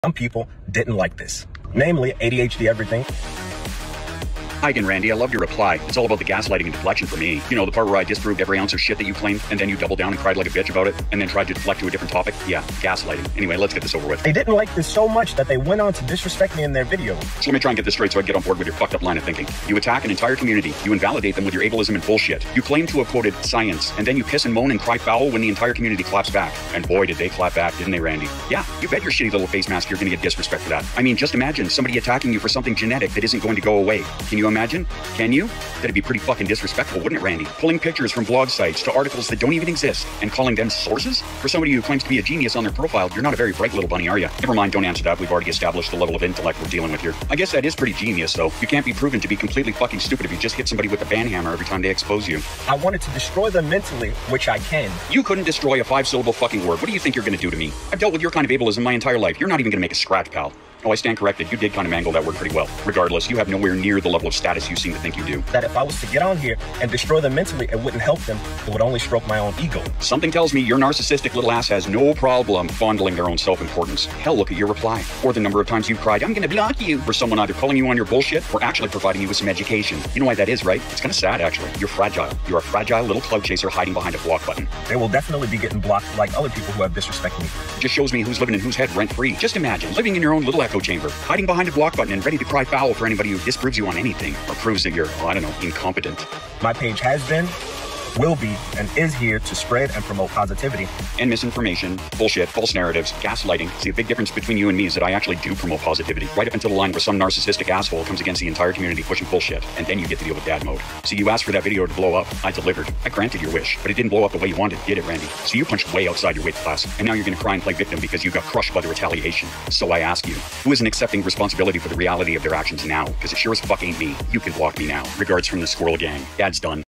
Some people didn't like this, namely ADHD everything. Hi again, Randy. I loved your reply. It's all about the gaslighting and deflection for me. You know, the part where I disproved every ounce of shit that you claimed, and then you doubled down and cried like a bitch about it, and then tried to deflect to a different topic? Yeah, gaslighting. Anyway, let's get this over with. They didn't like this so much that they went on to disrespect me in their video. So let me try and get this straight so I can get on board with your fucked up line of thinking. You attack an entire community. You invalidate them with your ableism and bullshit. You claim to have quoted science, and then you piss and moan and cry foul when the entire community claps back. And boy, did they clap back, didn't they, Randy? Yeah, you bet your shitty little face mask you're gonna get disrespect for that. I mean, just imagine somebody attacking you for something genetic that isn't going to go away. Can you imagine? Can you? That'd be pretty fucking disrespectful, wouldn't it, Randy? Pulling pictures from blog sites to articles that don't even exist and calling them sources? For somebody who claims to be a genius on their profile, you're not a very bright little bunny, are you? Never mind, don't answer that. We've already established the level of intellect we're dealing with here. I guess that is pretty genius, though. You can't be proven to be completely fucking stupid if you just hit somebody with a banhammer every time they expose you. I wanted to destroy them mentally, which I can. You couldn't destroy a 5-syllable fucking word. What do you think you're gonna do to me? I've dealt with your kind of ableism my entire life. You're not even gonna make a scratch, pal. Oh, I stand corrected. You did kind of mangle that word pretty well. Regardless, you have nowhere near the level of status you seem to think you do. That if I was to get on here and destroy them mentally, it wouldn't help them. It would only stroke my own ego. Something tells me your narcissistic little ass has no problem fondling their own self-importance. Hell, look at your reply. Or the number of times you've cried, I'm gonna block you, for someone either calling you on your bullshit or actually providing you with some education. You know why that is, right? It's kind of sad, actually. You're fragile. You're a fragile little cloud chaser hiding behind a block button. They will definitely be getting blocked like other people who have disrespected me. It just shows me who's living in whose head rent-free. Just imagine living in your own little echo chamber, hiding behind a block button and ready to cry foul for anybody who disproves you on anything or proves that you're, oh, I don't know, incompetent. My page has been, will be, and is here to spread and promote positivity. And misinformation, bullshit, false narratives, gaslighting. See, a big difference between you and me is that I actually do promote positivity. Right up until the line where some narcissistic asshole comes against the entire community pushing bullshit, and then you get to deal with dad mode. See, you asked for that video to blow up. I delivered. I granted your wish, but it didn't blow up the way you wanted, did it, Randy? So you punched way outside your weight class, and now you're gonna cry and play victim because you got crushed by the retaliation. So I ask you, who isn't accepting responsibility for the reality of their actions now? Because it sure as fuck ain't me. You can block me now. Regards from the Squirrel Gang. Dad's done.